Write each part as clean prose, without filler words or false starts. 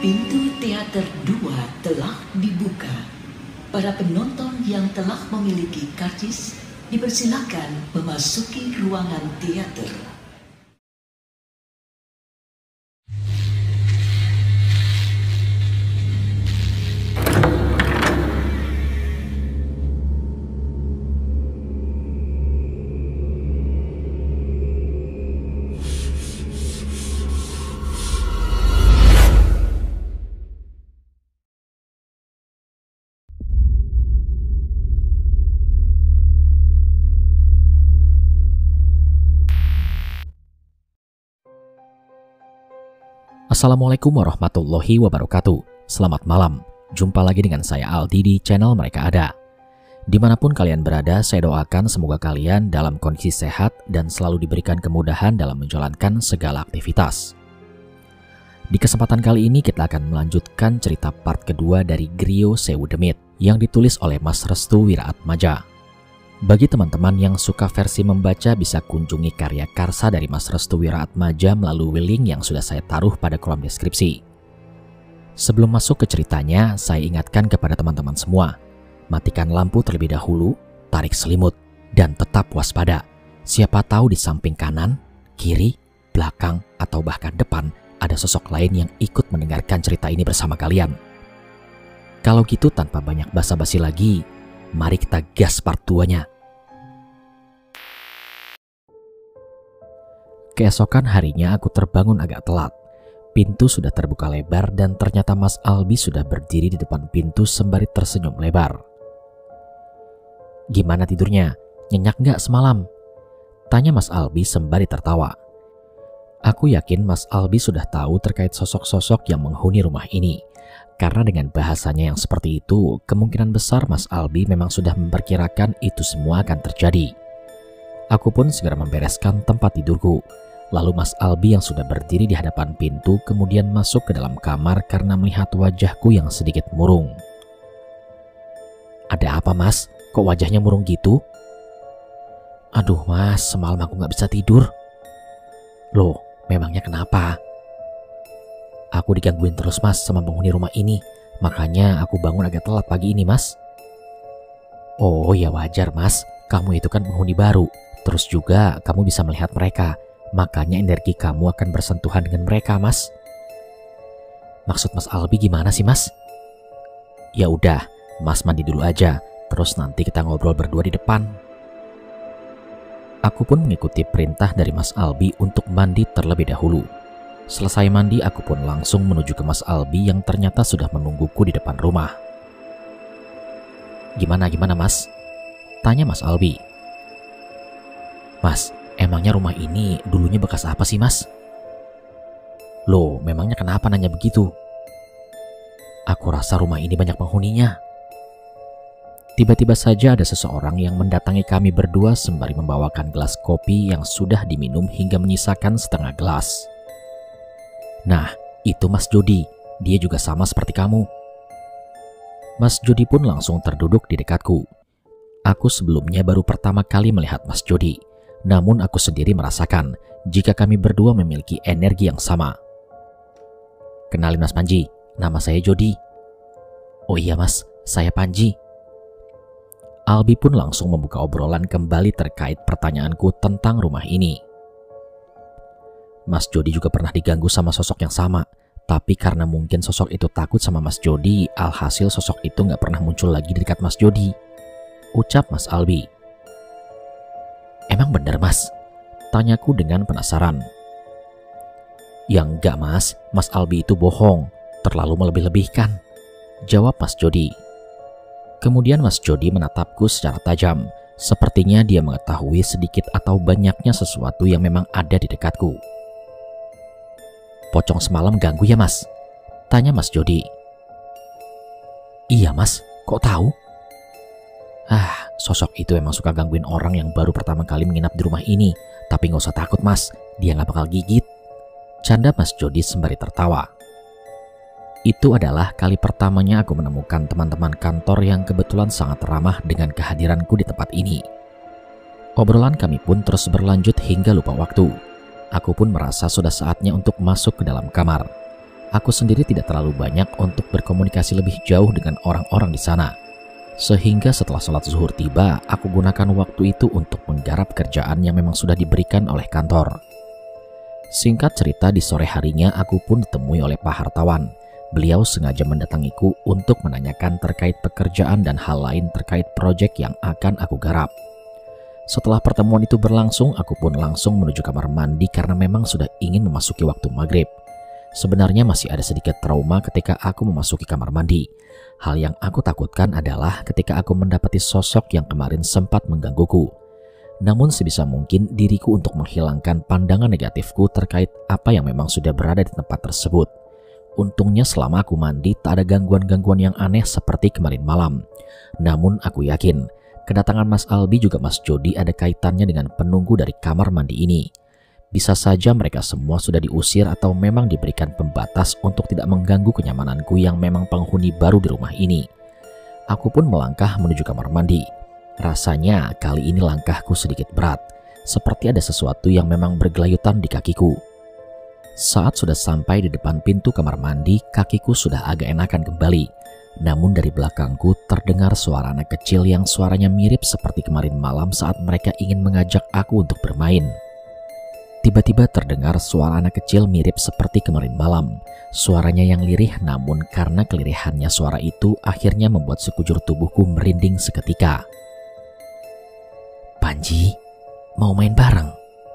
Pintu teater 2 telah dibuka. Para penonton yang telah memiliki karcis dipersilakan memasuki ruangan teater. Assalamualaikum warahmatullahi wabarakatuh. Selamat malam, jumpa lagi dengan saya Aldi di channel Mereka Ada. Dimanapun kalian berada, saya doakan semoga kalian dalam kondisi sehat dan selalu diberikan kemudahan dalam menjalankan segala aktivitas. Di kesempatan kali ini kita akan melanjutkan cerita part kedua dari Griyo Sewu Demit yang ditulis oleh Mas Restu Wiraatmaja. Bagi teman-teman yang suka versi membaca bisa kunjungi karya karsa dari Mas Restu Wiraatmaja melalui link yang sudah saya taruh pada kolom deskripsi. Sebelum masuk ke ceritanya, saya ingatkan kepada teman-teman semua, matikan lampu terlebih dahulu, tarik selimut, dan tetap waspada. Siapa tahu di samping kanan, kiri, belakang, atau bahkan depan ada sosok lain yang ikut mendengarkan cerita ini bersama kalian. Kalau gitu tanpa banyak basa-basi lagi, mari kita gas part 2-nya. Keesokan harinya aku terbangun agak telat. Pintu sudah terbuka lebar dan ternyata Mas Albi sudah berdiri di depan pintu sembari tersenyum lebar. "Gimana tidurnya? Nyenyak nggak semalam?" tanya Mas Albi sembari tertawa. Aku yakin Mas Albi sudah tahu terkait sosok-sosok yang menghuni rumah ini. Karena dengan bahasanya yang seperti itu, kemungkinan besar Mas Albi memang sudah memperkirakan itu semua akan terjadi. Aku pun segera membereskan tempat tidurku. Lalu Mas Albi yang sudah berdiri di hadapan pintu kemudian masuk ke dalam kamar karena melihat wajahku yang sedikit murung. "Ada apa Mas? Kok wajahnya murung gitu?" "Aduh Mas, semalam aku gak bisa tidur." "Loh, memangnya kenapa?" "Aku digangguin terus Mas sama penghuni rumah ini, makanya aku bangun agak telat pagi ini Mas." "Oh ya wajar Mas, kamu itu kan penghuni baru, terus juga kamu bisa melihat mereka, makanya energi kamu akan bersentuhan dengan mereka Mas." "Maksud Mas Albi gimana sih Mas?" "Ya udah, Mas mandi dulu aja, terus nanti kita ngobrol berdua di depan." Aku pun mengikuti perintah dari Mas Albi untuk mandi terlebih dahulu. Selesai mandi, aku pun langsung menuju ke Mas Albi yang ternyata sudah menungguku di depan rumah. Gimana Mas?" tanya Mas Albi. "Mas, emangnya rumah ini dulunya bekas apa sih Mas?" "Loh, memangnya kenapa nanya begitu?" "Aku rasa rumah ini banyak penghuninya." Tiba-tiba saja ada seseorang yang mendatangi kami berdua sembari membawakan gelas kopi yang sudah diminum hingga menyisakan setengah gelas. "Nah, itu Mas Jody, dia juga sama seperti kamu." Mas Jody pun langsung terduduk di dekatku. Aku sebelumnya baru pertama kali melihat Mas Jody, namun aku sendiri merasakan jika kami berdua memiliki energi yang sama. "Kenalin Mas Panji, nama saya Jody." "Oh iya Mas, saya Panji." Albi pun langsung membuka obrolan kembali terkait pertanyaanku tentang rumah ini. Mas Jody juga pernah diganggu sama sosok yang sama, tapi karena mungkin sosok itu takut sama Mas Jody, alhasil sosok itu nggak pernah muncul lagi di dekat Mas Jody, ucap Mas Albi. "Emang bener Mas?" tanyaku dengan penasaran. "Ya enggak Mas, Mas Albi itu bohong, terlalu melebih-lebihkan," jawab Mas Jody. Kemudian Mas Jody menatapku secara tajam, sepertinya dia mengetahui sedikit atau banyaknya sesuatu yang memang ada di dekatku. "Pocong semalam ganggu ya Mas?" tanya Mas Jody. "Iya Mas, kok tahu?" Sosok itu emang suka gangguin orang yang baru pertama kali menginap di rumah ini. Tapi gak usah takut Mas, dia gak bakal gigit," canda Mas Jody sembari tertawa. Itu adalah kali pertamanya aku menemukan teman-teman kantor yang kebetulan sangat ramah dengan kehadiranku di tempat ini. Obrolan kami pun terus berlanjut hingga lupa waktu. Aku pun merasa sudah saatnya untuk masuk ke dalam kamar. Aku sendiri tidak terlalu banyak untuk berkomunikasi lebih jauh dengan orang-orang di sana. Sehingga setelah sholat zuhur tiba, aku gunakan waktu itu untuk menggarap kerjaan yang memang sudah diberikan oleh kantor. Singkat cerita, di sore harinya aku pun ditemui oleh Pak Hartawan. Beliau sengaja mendatangiku untuk menanyakan terkait pekerjaan dan hal lain terkait proyek yang akan aku garap. Setelah pertemuan itu berlangsung, aku pun langsung menuju kamar mandi karena memang sudah ingin memasuki waktu maghrib. Sebenarnya masih ada sedikit trauma ketika aku memasuki kamar mandi. Hal yang aku takutkan adalah ketika aku mendapati sosok yang kemarin sempat menggangguku. Namun sebisa mungkin diriku untuk menghilangkan pandangan negatifku terkait apa yang memang sudah berada di tempat tersebut. Untungnya selama aku mandi tak ada gangguan-gangguan yang aneh seperti kemarin malam. Namun aku yakin kedatangan Mas Albi juga Mas Jody ada kaitannya dengan penunggu dari kamar mandi ini. Bisa saja mereka semua sudah diusir atau memang diberikan pembatas untuk tidak mengganggu kenyamananku yang memang penghuni baru di rumah ini. Aku pun melangkah menuju kamar mandi. Rasanya kali ini langkahku sedikit berat, seperti ada sesuatu yang memang bergelayutan di kakiku. Saat sudah sampai di depan pintu kamar mandi, kakiku sudah agak enakan kembali. Namun dari belakangku terdengar suara anak kecil yang suaranya mirip seperti kemarin malam saat mereka ingin mengajak aku untuk bermain. Tiba-tiba terdengar suara anak kecil mirip seperti kemarin malam. Suaranya yang lirih, namun karena kelirihannya suara itu akhirnya membuat sekujur tubuhku merinding seketika. "Panji, mau main bareng?"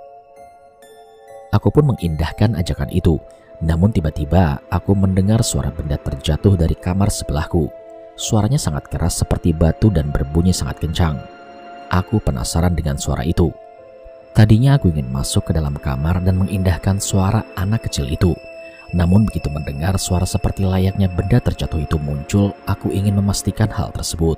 Aku pun mengindahkan ajakan itu. Namun tiba-tiba aku mendengar suara benda terjatuh dari kamar sebelahku. Suaranya sangat keras seperti batu dan berbunyi sangat kencang. Aku penasaran dengan suara itu. Tadinya aku ingin masuk ke dalam kamar dan mengindahkan suara anak kecil itu. Namun begitu mendengar suara seperti layaknya benda terjatuh itu muncul, aku ingin memastikan hal tersebut.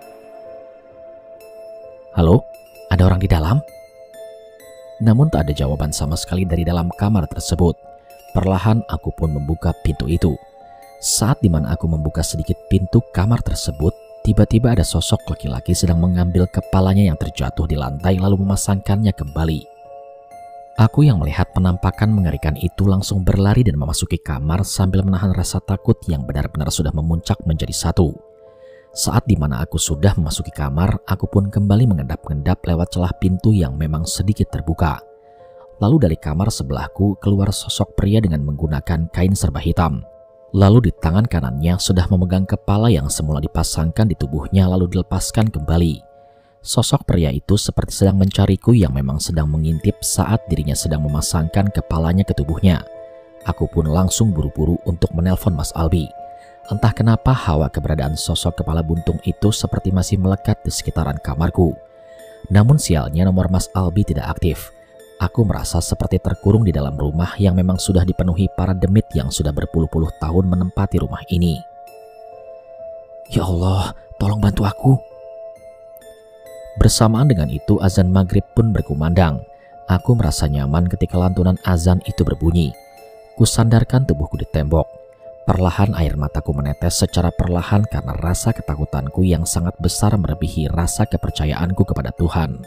"Halo? Ada orang di dalam?" Namun tak ada jawaban sama sekali dari dalam kamar tersebut. Perlahan aku pun membuka pintu itu. Saat dimana aku membuka sedikit pintu kamar tersebut, tiba-tiba ada sosok laki-laki sedang mengambil kepalanya yang terjatuh di lantai lalu memasangkannya kembali. Aku yang melihat penampakan mengerikan itu langsung berlari dan memasuki kamar sambil menahan rasa takut yang benar-benar sudah memuncak menjadi satu. Saat dimana aku sudah memasuki kamar, aku pun kembali mengendap-endap lewat celah pintu yang memang sedikit terbuka. Lalu dari kamar sebelahku keluar sosok pria dengan menggunakan kain serba hitam. Lalu di tangan kanannya sudah memegang kepala yang semula dipasangkan di tubuhnya lalu dilepaskan kembali. Sosok pria itu seperti sedang mencariku yang memang sedang mengintip saat dirinya sedang memasangkan kepalanya ke tubuhnya. Aku pun langsung buru-buru untuk menelpon Mas Albi. Entah kenapa hawa keberadaan sosok kepala buntung itu seperti masih melekat di sekitaran kamarku. Namun sialnya nomor Mas Albi tidak aktif. Aku merasa seperti terkurung di dalam rumah yang memang sudah dipenuhi para demit yang sudah berpuluh-puluh tahun menempati rumah ini. "Ya Allah, tolong bantu aku." Bersamaan dengan itu azan maghrib pun berkumandang. Aku merasa nyaman ketika lantunan azan itu berbunyi. Kusandarkan tubuhku di tembok. Perlahan air mataku menetes secara perlahan karena rasa ketakutanku yang sangat besar melebihi rasa kepercayaanku kepada Tuhan.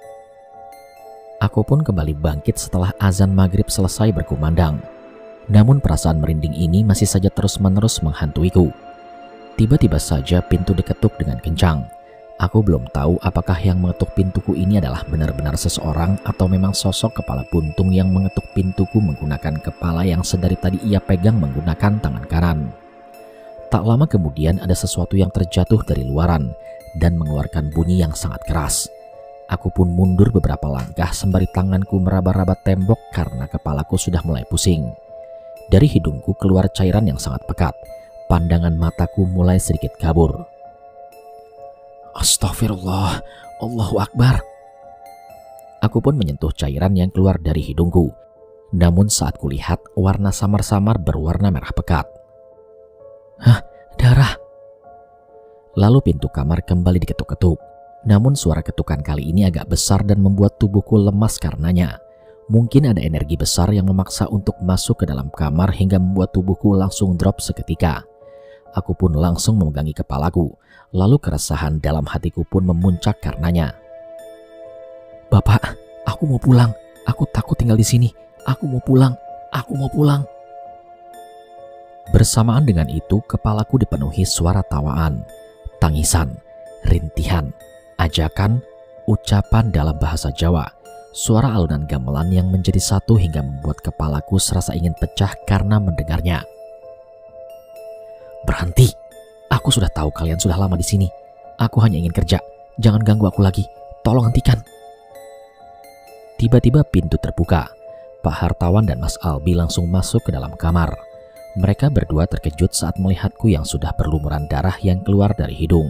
Aku pun kembali bangkit setelah azan maghrib selesai berkumandang. Namun perasaan merinding ini masih saja terus-menerus menghantuiku. Tiba-tiba saja pintu diketuk dengan kencang. Aku belum tahu apakah yang mengetuk pintuku ini adalah benar-benar seseorang atau memang sosok kepala buntung yang mengetuk pintuku menggunakan kepala yang sedari tadi ia pegang menggunakan tangan kanan. Tak lama kemudian ada sesuatu yang terjatuh dari luaran dan mengeluarkan bunyi yang sangat keras. Aku pun mundur beberapa langkah sembari tanganku meraba-raba tembok karena kepalaku sudah mulai pusing. Dari hidungku keluar cairan yang sangat pekat. Pandangan mataku mulai sedikit kabur. Astagfirullah, Allahu Akbar. Aku pun menyentuh cairan yang keluar dari hidungku. Namun saat kulihat, warna samar-samar berwarna merah pekat. "Hah, darah." Lalu pintu kamar kembali diketuk-ketuk. Namun suara ketukan kali ini agak besar dan membuat tubuhku lemas karenanya. Mungkin ada energi besar yang memaksa untuk masuk ke dalam kamar hingga membuat tubuhku langsung drop seketika. Aku pun langsung memegangi kepalaku, lalu keresahan dalam hatiku pun memuncak karenanya. "Bapak, aku mau pulang. Aku takut tinggal di sini. Aku mau pulang. Aku mau pulang." Bersamaan dengan itu, kepalaku dipenuhi suara tawaan, tangisan, rintihan, ajakan, ucapan dalam bahasa Jawa, suara alunan gamelan yang menjadi satu hingga membuat kepalaku serasa ingin pecah karena mendengarnya. "Berhenti! Aku sudah tahu kalian sudah lama di sini. Aku hanya ingin kerja. Jangan ganggu aku lagi. Tolong hentikan." Tiba-tiba pintu terbuka. Pak Hartawan dan Mas Albi langsung masuk ke dalam kamar. Mereka berdua terkejut saat melihatku yang sudah berlumuran darah yang keluar dari hidung.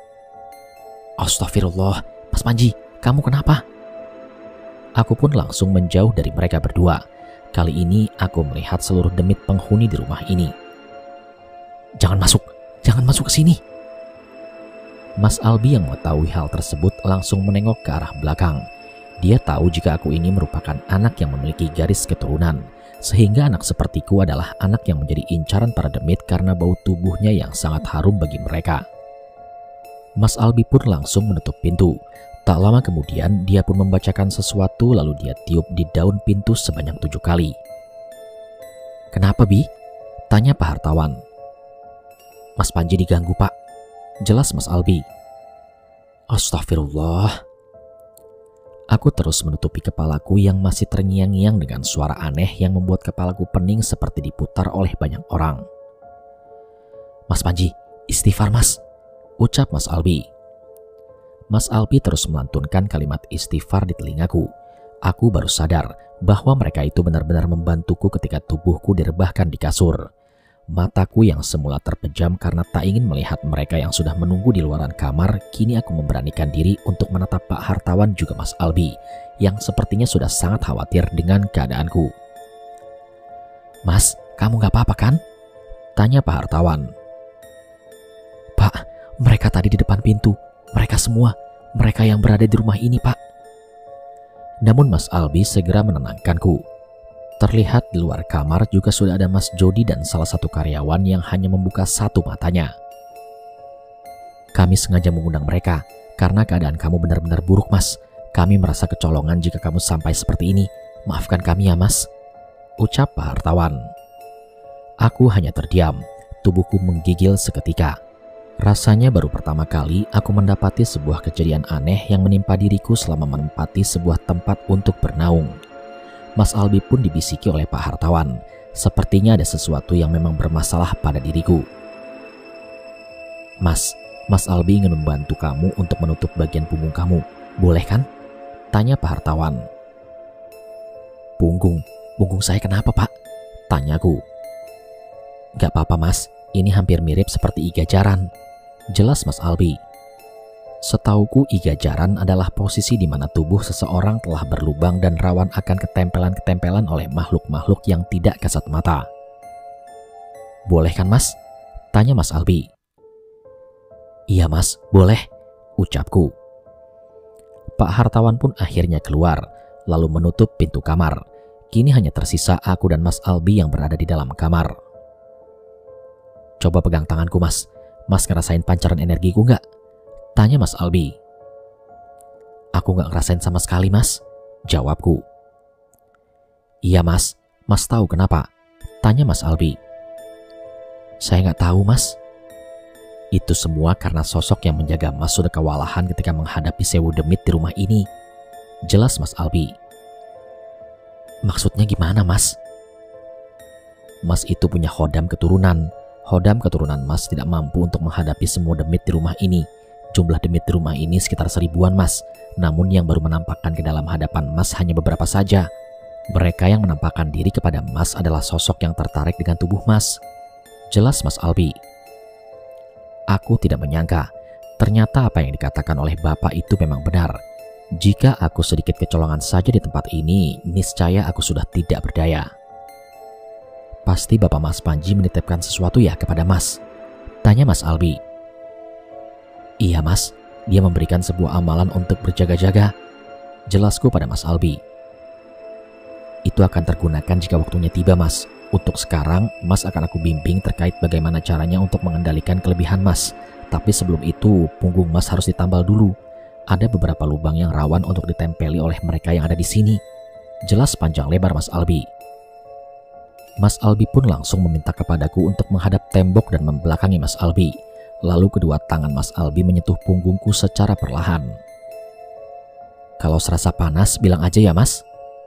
"Astagfirullah, Mas Panji, kamu kenapa?" Aku pun langsung menjauh dari mereka berdua. Kali ini aku melihat seluruh demit penghuni di rumah ini. Jangan masuk ke sini." Mas Albi yang mengetahui hal tersebut langsung menengok ke arah belakang. Dia tahu jika aku ini merupakan anak yang memiliki garis keturunan, sehingga anak sepertiku adalah anak yang menjadi incaran para demit karena bau tubuhnya yang sangat harum bagi mereka. Mas Albi pun langsung menutup pintu. Tak lama kemudian dia pun membacakan sesuatu lalu dia tiup di daun pintu sebanyak 7 kali. "Kenapa, Bi?" tanya Pak Hartawan. "Mas Panji diganggu, Pak," jelas Mas Albi. "Astagfirullah." Aku terus menutupi kepalaku yang masih terngiang-ngiang dengan suara aneh yang membuat kepalaku pening seperti diputar oleh banyak orang. "Mas Panji, istighfar Mas," ucap Mas Albi. Mas Albi terus melantunkan kalimat istighfar di telingaku. Aku baru sadar bahwa mereka itu benar-benar membantuku ketika tubuhku direbahkan di kasur. Mataku yang semula terpejam karena tak ingin melihat mereka yang sudah menunggu di luaran kamar, kini aku memberanikan diri untuk menatap Pak Hartawan juga Mas Albi, yang sepertinya sudah sangat khawatir dengan keadaanku. "Mas, kamu gak apa-apa kan?" tanya Pak Hartawan. "Pak, mereka tadi di depan pintu. Mereka semua, mereka yang berada di rumah ini, Pak." Namun Mas Albi segera menenangkanku. Terlihat di luar kamar juga sudah ada Mas Jody dan salah satu karyawan yang hanya membuka satu matanya. "Kami sengaja mengundang mereka karena keadaan kamu benar-benar buruk, Mas. Kami merasa kecolongan jika kamu sampai seperti ini. Maafkan kami ya, Mas," ucap Pak Hartawan. Aku hanya terdiam, tubuhku menggigil seketika. Rasanya baru pertama kali aku mendapati sebuah kejadian aneh yang menimpa diriku selama menempati sebuah tempat untuk bernaung. Mas Albi pun dibisiki oleh Pak Hartawan. Sepertinya ada sesuatu yang memang bermasalah pada diriku. Mas Albi ingin membantu kamu untuk menutup bagian punggung kamu. Boleh kan?" tanya Pak Hartawan. Punggung saya kenapa, Pak?" tanyaku. "Gak apa-apa, Mas. Ini hampir mirip seperti iga jaran," jelas Mas Albi. Setauku iga jaran adalah posisi di mana tubuh seseorang telah berlubang dan rawan akan ketempelan-ketempelan oleh makhluk-makhluk yang tidak kasat mata. "Boleh kan, Mas?" tanya Mas Albi. "Iya, Mas, boleh," ucapku. Pak Hartawan pun akhirnya keluar, lalu menutup pintu kamar. Kini hanya tersisa aku dan Mas Albi yang berada di dalam kamar. "Coba pegang tanganku, Mas. Mas ngerasain pancaran energiku nggak?" tanya Mas Albi. "Aku nggak ngerasain sama sekali, Mas," jawabku. "Iya, Mas. Mas tahu kenapa?" tanya Mas Albi. "Saya nggak tahu, Mas." "Itu semua karena sosok yang menjaga Mas sudah kewalahan ketika menghadapi sewu demit di rumah ini," jelas Mas Albi. "Maksudnya gimana, Mas?" "Mas itu punya hodam keturunan. Hodam keturunan Mas tidak mampu untuk menghadapi semua demit di rumah ini. Jumlah demit di rumah ini sekitar 1000-an, Mas. Namun yang baru menampakkan ke dalam hadapan Mas hanya beberapa saja. Mereka yang menampakkan diri kepada Mas adalah sosok yang tertarik dengan tubuh Mas," jelas Mas Albi. Aku tidak menyangka, ternyata apa yang dikatakan oleh Bapak itu memang benar. Jika aku sedikit kecolongan saja di tempat ini, niscaya aku sudah tidak berdaya. "Pasti Bapak Mas Panji menitipkan sesuatu ya kepada Mas?" tanya Mas Albi. "Iya, Mas, dia memberikan sebuah amalan untuk berjaga-jaga," jelasku pada Mas Albi. "Itu akan tergunakan jika waktunya tiba, Mas. Untuk sekarang, Mas akan aku bimbing terkait bagaimana caranya untuk mengendalikan kelebihan Mas. Tapi sebelum itu, punggung Mas harus ditambal dulu. Ada beberapa lubang yang rawan untuk ditempeli oleh mereka yang ada di sini," jelas panjang lebar Mas Albi. Mas Albi pun langsung meminta kepadaku untuk menghadap tembok dan membelakangi Mas Albi. Lalu kedua tangan Mas Albi menyentuh punggungku secara perlahan. Kalau serasa panas, bilang aja ya Mas.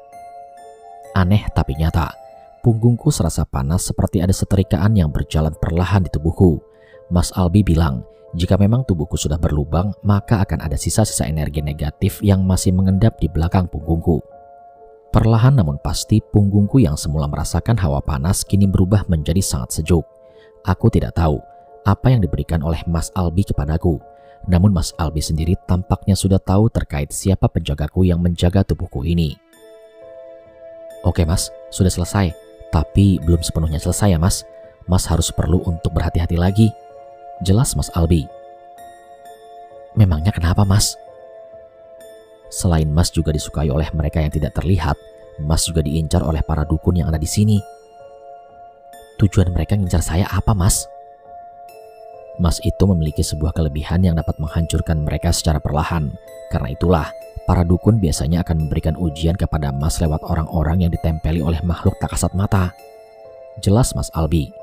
Aneh tapi nyata, punggungku serasa panas seperti ada seterikaan yang berjalan perlahan di tubuhku. Mas Albi bilang, jika memang tubuhku sudah berlubang, maka akan ada sisa-sisa energi negatif yang masih mengendap di belakang punggungku. Perlahan namun pasti, punggungku yang semula merasakan hawa panas kini berubah menjadi sangat sejuk. Aku tidak tahu apa yang diberikan oleh Mas Albi kepadaku. Namun Mas Albi sendiri tampaknya sudah tahu terkait siapa penjagaku yang menjaga tubuhku ini. Oke Mas, sudah selesai. Tapi belum sepenuhnya selesai ya Mas. Mas harus perlu untuk berhati-hati lagi. Jelas Mas Albi. Memangnya kenapa Mas? Selain Mas juga disukai oleh mereka yang tidak terlihat, Mas juga diincar oleh para dukun yang ada di sini. Tujuan mereka ngincar saya apa Mas? Mas itu memiliki sebuah kelebihan yang dapat menghancurkan mereka secara perlahan. Karena itulah, para dukun biasanya akan memberikan ujian kepada Mas lewat orang-orang yang ditempeli oleh makhluk tak kasat mata. Jelas Mas Albi.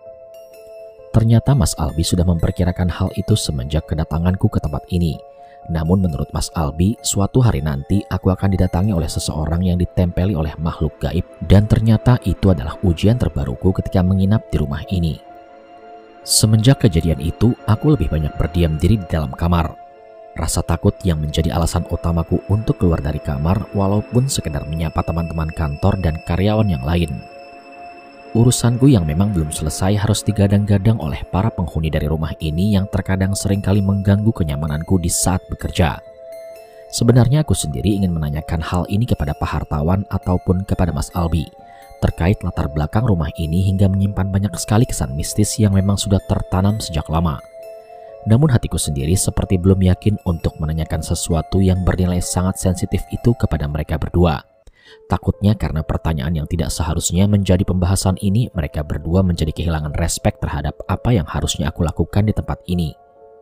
Ternyata Mas Albi sudah memperkirakan hal itu semenjak kedatanganku ke tempat ini. Namun menurut Mas Albi, suatu hari nanti aku akan didatangi oleh seseorang yang ditempeli oleh makhluk gaib. Dan ternyata itu adalah ujian terbaruku ketika menginap di rumah ini. Semenjak kejadian itu, aku lebih banyak berdiam diri di dalam kamar. Rasa takut yang menjadi alasan utamaku untuk keluar dari kamar walaupun sekedar menyapa teman-teman kantor dan karyawan yang lain. Urusanku yang memang belum selesai harus digadang-gadang oleh para penghuni dari rumah ini yang terkadang seringkali mengganggu kenyamananku di saat bekerja. Sebenarnya aku sendiri ingin menanyakan hal ini kepada Pak Hartawan ataupun kepada Mas Albi terkait latar belakang rumah ini hingga menyimpan banyak sekali kesan mistis yang memang sudah tertanam sejak lama. Namun hatiku sendiri seperti belum yakin untuk menanyakan sesuatu yang bernilai sangat sensitif itu kepada mereka berdua. Takutnya karena pertanyaan yang tidak seharusnya menjadi pembahasan ini, mereka berdua menjadi kehilangan respek terhadap apa yang harusnya aku lakukan di tempat ini.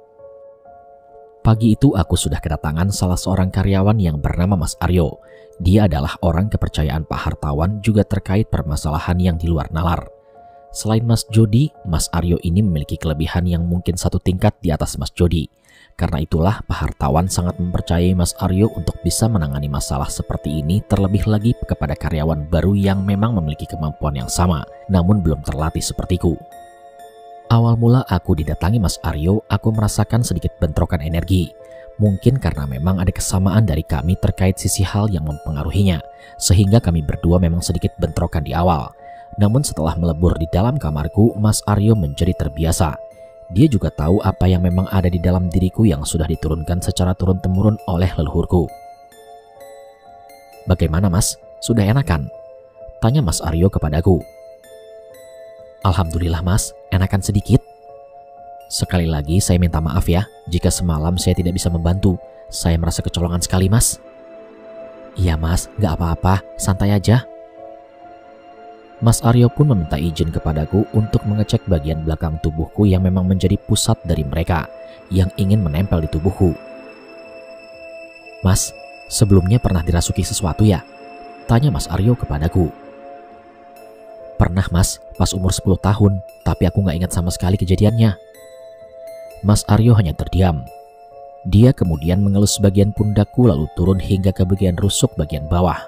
Pagi itu aku sudah kedatangan salah seorang karyawan yang bernama Mas Aryo. Dia adalah orang kepercayaan Pak Hartawan juga terkait permasalahan yang di luar nalar. Selain Mas Jody, Mas Aryo ini memiliki kelebihan yang mungkin satu tingkat di atas Mas Jody. Karena itulah Pak Hartawan sangat mempercayai Mas Aryo untuk bisa menangani masalah seperti ini, terlebih lagi kepada karyawan baru yang memang memiliki kemampuan yang sama, namun belum terlatih sepertiku. Awal mula aku didatangi Mas Aryo, aku merasakan sedikit bentrokan energi. Mungkin karena memang ada kesamaan dari kami terkait sisi hal yang mempengaruhinya, sehingga kami berdua memang sedikit bentrokan di awal. Namun setelah melebur di dalam kamarku, Mas Aryo menjadi terbiasa. Dia juga tahu apa yang memang ada di dalam diriku yang sudah diturunkan secara turun-temurun oleh leluhurku. Bagaimana Mas? Sudah enakan? Tanya Mas Aryo kepadaku. Alhamdulillah Mas, enakan sedikit. Sekali lagi saya minta maaf ya, jika semalam saya tidak bisa membantu. Saya merasa kecolongan sekali Mas. Iya Mas, gak apa-apa, santai aja. Mas Aryo pun meminta izin kepadaku untuk mengecek bagian belakang tubuhku yang memang menjadi pusat dari mereka yang ingin menempel di tubuhku. Mas, sebelumnya pernah dirasuki sesuatu ya? Tanya Mas Aryo kepadaku. Pernah Mas, pas umur 10 tahun, tapi aku gak ingat sama sekali kejadiannya. Mas Aryo hanya terdiam. Dia kemudian mengelus bagian pundakku lalu turun hingga ke bagian rusuk bagian bawah.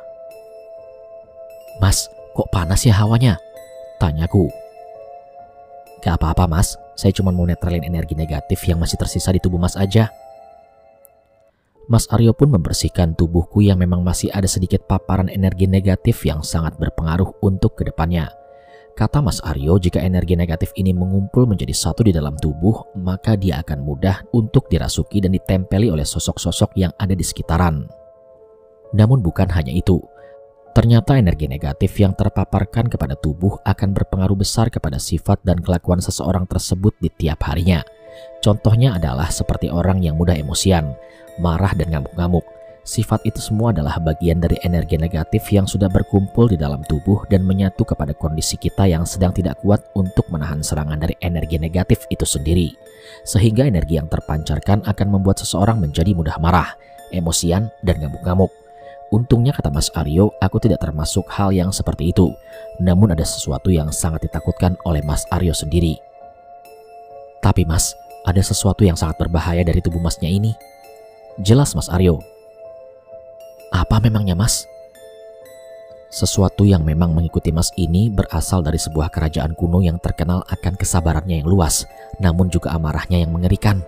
Mas, kok panas ya hawanya? Tanyaku. Gak apa-apa Mas, saya cuma mau netralin energi negatif yang masih tersisa di tubuh Mas aja. Mas Aryo pun membersihkan tubuhku yang memang masih ada sedikit paparan energi negatif yang sangat berpengaruh untuk kedepannya. Kata Mas Aryo, jika energi negatif ini mengumpul menjadi satu di dalam tubuh, maka dia akan mudah untuk dirasuki dan ditempeli oleh sosok-sosok yang ada di sekitaran. Namun bukan hanya itu. Ternyata energi negatif yang terpaparkan kepada tubuh akan berpengaruh besar kepada sifat dan kelakuan seseorang tersebut di tiap harinya. Contohnya adalah seperti orang yang mudah emosian, marah dan ngamuk-ngamuk. Sifat itu semua adalah bagian dari energi negatif yang sudah berkumpul di dalam tubuh dan menyatu kepada kondisi kita yang sedang tidak kuat untuk menahan serangan dari energi negatif itu sendiri. Sehingga energi yang terpancarkan akan membuat seseorang menjadi mudah marah, emosian, dan ngamuk-ngamuk. Untungnya kata Mas Aryo, aku tidak termasuk hal yang seperti itu. Namun ada sesuatu yang sangat ditakutkan oleh Mas Aryo sendiri. Tapi Mas, ada sesuatu yang sangat berbahaya dari tubuh Masnya ini. Jelas Mas Aryo. Apa memangnya Mas? Sesuatu yang memang mengikuti Mas ini berasal dari sebuah kerajaan kuno yang terkenal akan kesabarannya yang luas, namun juga amarahnya yang mengerikan.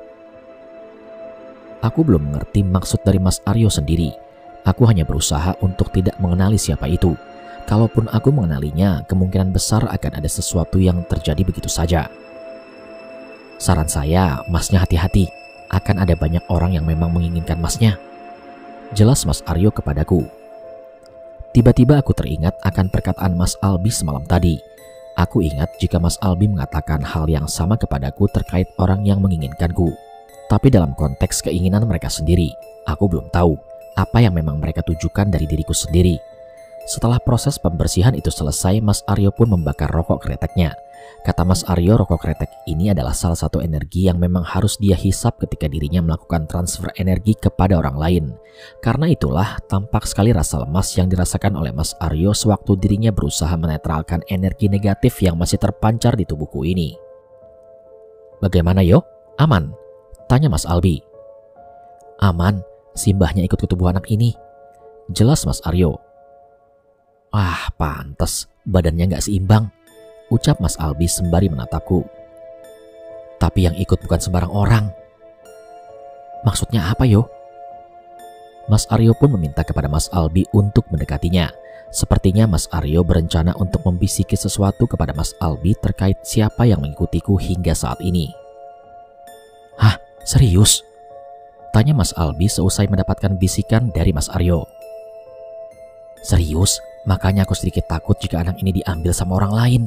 Aku belum mengerti maksud dari Mas Aryo sendiri. Aku hanya berusaha untuk tidak mengenali siapa itu. Kalaupun aku mengenalinya, kemungkinan besar akan ada sesuatu yang terjadi begitu saja. Saran saya, Masnya hati-hati. Akan ada banyak orang yang memang menginginkan Masnya. Jelas Mas Aryo kepadaku. Tiba-tiba aku teringat akan perkataan Mas Albi semalam tadi. Aku ingat jika Mas Albi mengatakan hal yang sama kepadaku terkait orang yang menginginkanku. Tapi dalam konteks keinginan mereka sendiri, aku belum tahu apa yang memang mereka tujukan dari diriku sendiri. Setelah proses pembersihan itu selesai, Mas Aryo pun membakar rokok kreteknya. Kata Mas Aryo, rokok kretek ini adalah salah satu energi yang memang harus dia hisap ketika dirinya melakukan transfer energi kepada orang lain. Karena itulah tampak sekali rasa lemas yang dirasakan oleh Mas Aryo sewaktu dirinya berusaha menetralkan energi negatif yang masih terpancar di tubuhku ini. Bagaimana yo? Aman? Tanya Mas Albi. Aman, simbahnya ikut ke tubuh anak ini. Jelas Mas Aryo. Wah, pantes badannya gak seimbang, ucap Mas Albi sembari menatapku. Tapi yang ikut bukan sembarang orang. Maksudnya apa yo? Mas Aryo pun meminta kepada Mas Albi untuk mendekatinya. Sepertinya Mas Aryo berencana untuk membisiki sesuatu kepada Mas Albi terkait siapa yang mengikutiku hingga saat ini. Hah, serius? Tanya Mas Albi seusai mendapatkan bisikan dari Mas Aryo. Serius? Makanya aku sedikit takut jika anak ini diambil sama orang lain.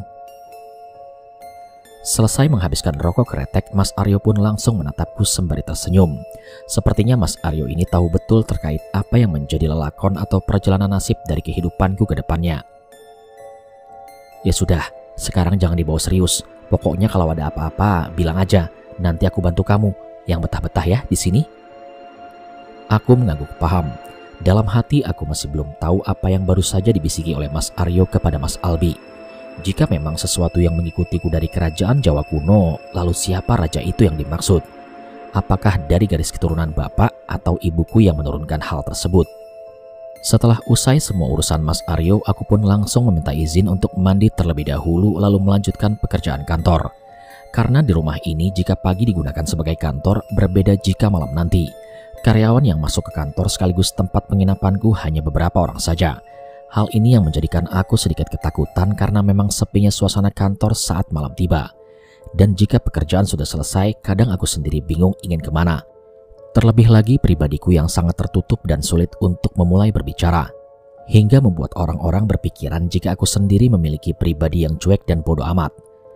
Selesai menghabiskan rokok kretek, Mas Aryo pun langsung menatapku sembari tersenyum. Sepertinya Mas Aryo ini tahu betul terkait apa yang menjadi lelakon atau perjalanan nasib dari kehidupanku ke depannya. Ya sudah, sekarang jangan dibawa serius. Pokoknya kalau ada apa-apa, bilang aja. Nanti aku bantu kamu. Yang betah-betah ya di sini. Aku mengangguk paham. Dalam hati aku masih belum tahu apa yang baru saja dibisiki oleh Mas Aryo kepada Mas Albi. Jika memang sesuatu yang mengikutiku dari kerajaan Jawa kuno, lalu siapa raja itu yang dimaksud? Apakah dari garis keturunan bapak atau ibuku yang menurunkan hal tersebut? Setelah usai semua urusan Mas Aryo, aku pun langsung meminta izin untuk mandi terlebih dahulu lalu melanjutkan pekerjaan kantor. Karena di rumah ini jika pagi digunakan sebagai kantor, berbeda jika malam nanti. Karyawan yang masuk ke kantor sekaligus tempat penginapanku hanya beberapa orang saja. Hal ini yang menjadikan aku sedikit ketakutan karena memang sepinya suasana kantor saat malam tiba. Dan jika pekerjaan sudah selesai, kadang aku sendiri bingung ingin kemana. Terlebih lagi pribadiku yang sangat tertutup dan sulit untuk memulai berbicara. Hingga membuat orang-orang berpikiran jika aku sendiri memiliki pribadi yang cuek dan bodoh amat.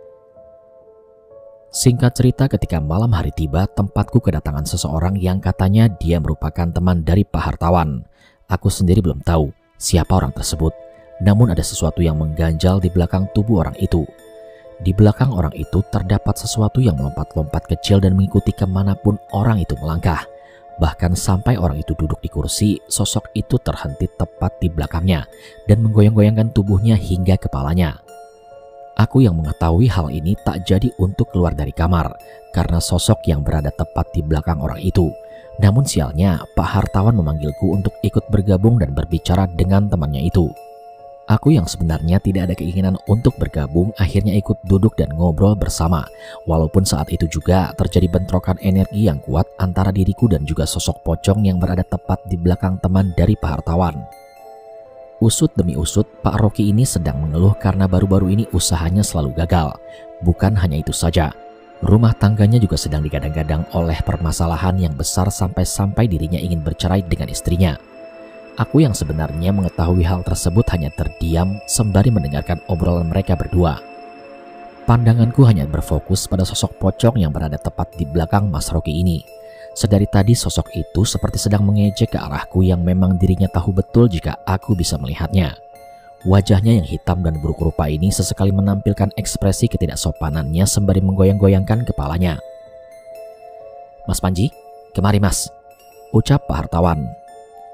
Singkat cerita, ketika malam hari tiba, tempatku kedatangan seseorang yang katanya dia merupakan teman dari Pak Hartawan. Aku sendiri belum tahu siapa orang tersebut, namun ada sesuatu yang mengganjal di belakang tubuh orang itu. Di belakang orang itu terdapat sesuatu yang melompat-lompat kecil dan mengikuti kemanapun orang itu melangkah. Bahkan sampai orang itu duduk di kursi, sosok itu terhenti tepat di belakangnya dan menggoyang-goyangkan tubuhnya hingga kepalanya. Aku yang mengetahui hal ini tak jadi untuk keluar dari kamar karena sosok yang berada tepat di belakang orang itu. Namun sialnya, Pak Hartawan memanggilku untuk ikut bergabung dan berbicara dengan temannya itu. Aku yang sebenarnya tidak ada keinginan untuk bergabung akhirnya ikut duduk dan ngobrol bersama. Walaupun saat itu juga terjadi bentrokan energi yang kuat antara diriku dan juga sosok pocong yang berada tepat di belakang teman dari Pak Hartawan. Usut demi usut, Pak Rocky ini sedang mengeluh karena baru-baru ini usahanya selalu gagal. Bukan hanya itu saja, rumah tangganya juga sedang digadang-gadang oleh permasalahan yang besar sampai-sampai dirinya ingin bercerai dengan istrinya. Aku yang sebenarnya mengetahui hal tersebut hanya terdiam sembari mendengarkan obrolan mereka berdua. Pandanganku hanya berfokus pada sosok pocong yang berada tepat di belakang Mas Rocky ini. Sedari tadi sosok itu seperti sedang mengejek ke arahku yang memang dirinya tahu betul jika aku bisa melihatnya. Wajahnya yang hitam dan buruk rupa ini sesekali menampilkan ekspresi ketidaksopanannya sembari menggoyang-goyangkan kepalanya. Mas Panji, kemari mas, ucap Pak Hartawan.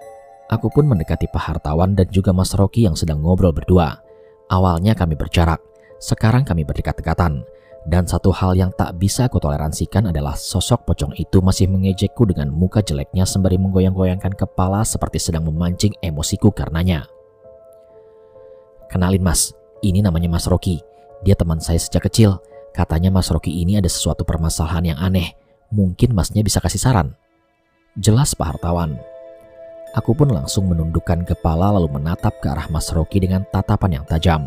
Aku pun mendekati Pak Hartawan dan juga Mas Rocky yang sedang ngobrol berdua. Awalnya kami berjarak, sekarang kami berdekat-dekatan. Dan satu hal yang tak bisa aku toleransikan adalah sosok pocong itu masih mengejekku dengan muka jeleknya sembari menggoyang-goyangkan kepala seperti sedang memancing emosiku karenanya. "Kenalin Mas, ini namanya Mas Rocky. Dia teman saya sejak kecil. Katanya Mas Rocky ini ada sesuatu permasalahan yang aneh. Mungkin Masnya bisa kasih saran." Jelas Pak Hartawan. Aku pun langsung menundukkan kepala lalu menatap ke arah Mas Rocky dengan tatapan yang tajam.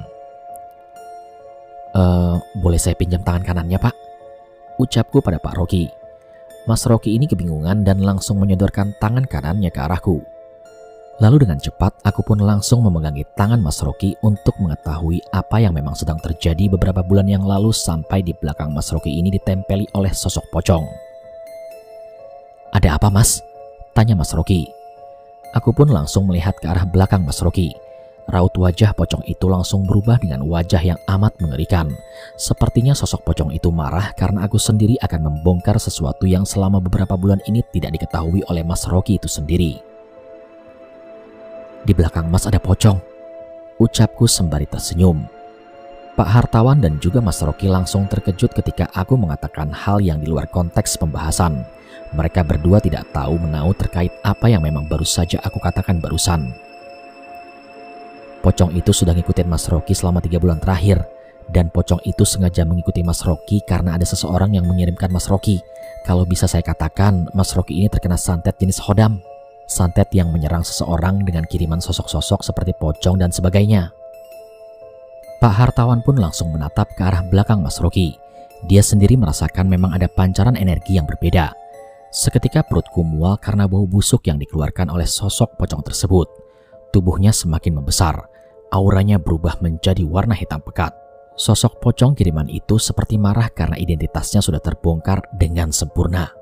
Boleh saya pinjam tangan kanannya Pak?" ucapku pada Pak Rocky. Mas Rocky ini kebingungan dan langsung menyodorkan tangan kanannya ke arahku. Lalu dengan cepat aku pun langsung memegangi tangan Mas Rocky untuk mengetahui apa yang memang sedang terjadi beberapa bulan yang lalu sampai di belakang Mas Rocky ini ditempeli oleh sosok pocong. "Ada apa Mas?" tanya Mas Rocky. Aku pun langsung melihat ke arah belakang Mas Rocky. Raut wajah pocong itu langsung berubah dengan wajah yang amat mengerikan. Sepertinya sosok pocong itu marah karena aku sendiri akan membongkar sesuatu yang selama beberapa bulan ini tidak diketahui oleh Mas Rocky itu sendiri. "Di belakang Mas ada pocong," ucapku sembari tersenyum. Pak Hartawan dan juga Mas Rocky langsung terkejut ketika aku mengatakan hal yang di luar konteks pembahasan. Mereka berdua tidak tahu menahu terkait apa yang memang baru saja aku katakan barusan. Pocong itu sudah ngikutin Mas Rocky selama 3 bulan terakhir. Dan pocong itu sengaja mengikuti Mas Rocky karena ada seseorang yang mengirimkan Mas Rocky. Kalau bisa saya katakan, Mas Rocky ini terkena santet jenis hodam. Santet yang menyerang seseorang dengan kiriman sosok-sosok seperti pocong dan sebagainya. Pak Hartawan pun langsung menatap ke arah belakang Mas Rocky. Dia sendiri merasakan memang ada pancaran energi yang berbeda. Seketika perutku mual karena bau busuk yang dikeluarkan oleh sosok pocong tersebut. Tubuhnya semakin membesar, auranya berubah menjadi warna hitam pekat. Sosok pocong kiriman itu seperti marah karena identitasnya sudah terbongkar dengan sempurna.